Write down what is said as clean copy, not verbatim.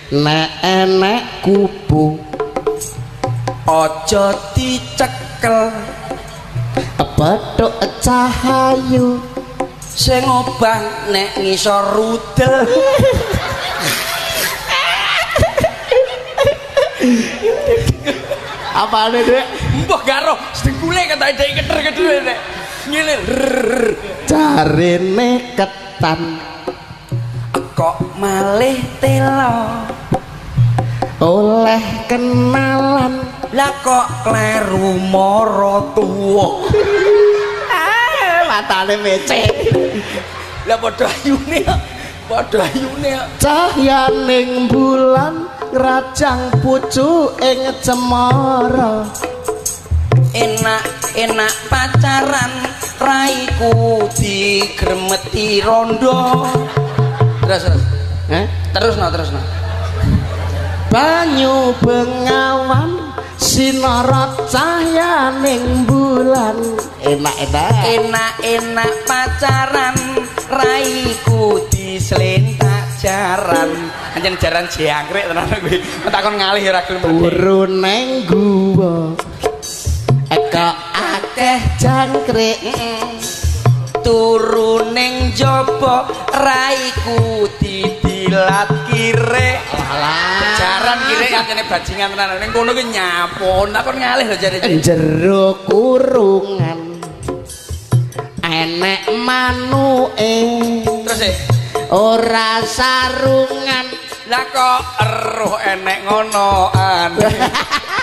nek enek kubu aja dicekel bathuk cahayu sing obah nek ngisor rudel apane Dek mbah garo sedengkule kata dhek keter-keter nek ngene jarene ketan kok malih telo oleh kenalan lah kok kleru mara tuwa matane becek lah padha ayune cahyaning bulan ngrajang pucuk ing cemara enak pacaran raiku digremeti rondo terus no banyu bengawan sinarot cahyaning bulan enak pacaran raiku dislentak jaran anjen jaran jangkrik tenan kuwi takon ngalih ora gelem turu neng guwa kok akeh jangkrik turu ning jaba raiku didilat kire jaran kire anjene bajingan tenan ning kono ki nyapon takon ngalih lho jare jero kurungan enek manuke terus ora sarungan lah kok eruh enek ngonoan